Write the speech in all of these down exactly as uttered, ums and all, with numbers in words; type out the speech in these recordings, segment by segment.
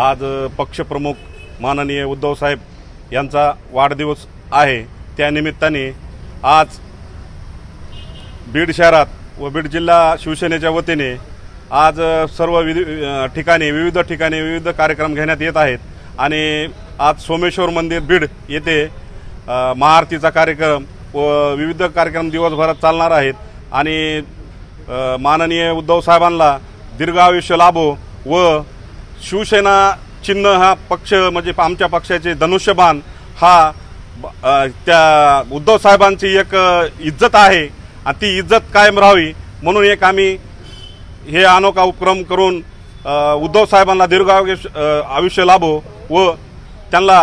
आज पक्षप्रमुख माननीय उद्धव साहेब यांचा वाढदिवस आहे। त्या निमित्ताने आज बीड शहरात व बीड जिल्हा शिवसेनेच्या वतीने आज सर्व ठिकाणी विविध ठिकाणी विविध कार्यक्रम घेण्यात येत आहेत आणि आज सोमेश्वर मंदिर बीड येथे महाआरतीचा कार्यक्रम व विविध कार्यक्रम दिवसभरात चालणार आहेत आणि माननीय उद्धव साहेबांना दीर्घ आयुष्य लाभो व शिवसेना चिन्ह हा पक्ष म्हणजे आमच्या पक्षाचे धनुष्यबाण हा त्या उद्धव साहेबांची एक इज्जत आहे आणि ती इज्जत कायम राहावी म्हणून एक आम्ही हे अनोखा उपक्रम करून उद्धव साहेबांना दीर्घ आयुष्य लाभो व त्यांना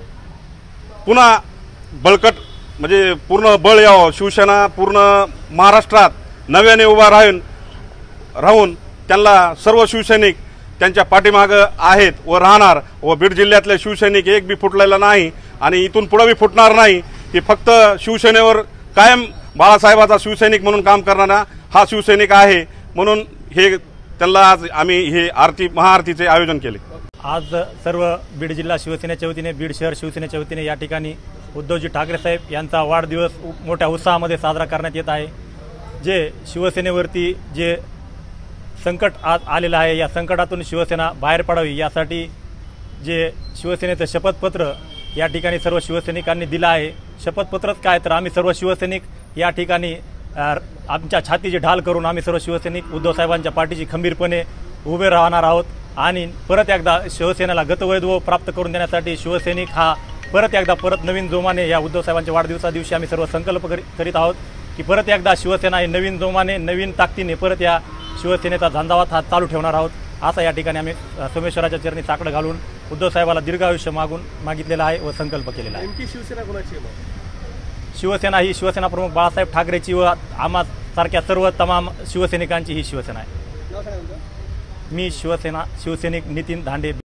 पुन्हा बळकट म्हणजे पूर्ण बळ यावं, शिवसेना पूर्ण महाराष्ट्रात नव्याने उभा राहून राहून त्यांना सर्व शिवसैनिक त्यांच्या पाठीमागे आहेत व राहणार व बीड जिल्ह्यातले शिवसैनिक एक बी फुटलेला नाही आणि इथून पुढे बी फुटणार नाही। की फक्त शिवसेनेवर कायम बाळासाहेबाचा शिवसैनिक म्हणून काम करणारा हा शिवसैनिक आहे म्हणून हे त्यांना आज आम्ही हे आरती महाआरतीचे आयोजन केले। आज सर्व बीड जिल्हा शिवसेनेच्या वतीने बीड शहर शिवसेनेच्या वतीने या ठिकाणी उद्धवजी ठाकरे साहेब यांचा वाढदिवस मोठ्या उत्साहामध्ये साजरा करण्यात येत आहे। जे शिवसेनेवरती जे संकट आज आलेलं आहे या संकटातून शिवसेना बाहेर पडावी यासाठी जे शिवसेनेचं शपथपत्र या ठिकाणी सर्व शिवसैनिकांनी दिलं आहे। शपथपत्रच काय तर आम्ही सर्व शिवसैनिक या ठिकाणी आमच्या छातीची ढाल करून आम्ही सर्व शिवसैनिक उद्धव साहेबांच्या पाठीशी खंबीरपणे उभे राहणार आहोत आणि परत एकदा शिवसेनेला गतवैभव प्राप्त करून देण्यासाठी शिवसैनिक हा परत एकदा परत नवीन जोमाने या उद्धव साहेबांच्या वाढदिवसा दिवशी आम्ही सर्व संकल्प करीत आहोत की परत एकदा शिवसेना ही नवीन जोमाने नवीन ताकदीने परत या शिवसेनेचा झंझावात हा चालू ठेवणार आहोत असा या ठिकाणी आम्ही सोमेश्वराच्या चरणी साकडं घालून उद्धव साहेबाला दीर्घ आयुष्य मागून मागितलेला आहे व संकल्प केलेला आहे। नेमकी शिवसेना कोणाची आहे? शिवसेना ही शिवसेना प्रमुख बाळासाहेब ठाकरेची व आम्हा सारख्या सर्व तमाम शिवसैनिकांची ही शिवसेना आहे। मी शिवसेना शिवसैनिक नितीन धांडे।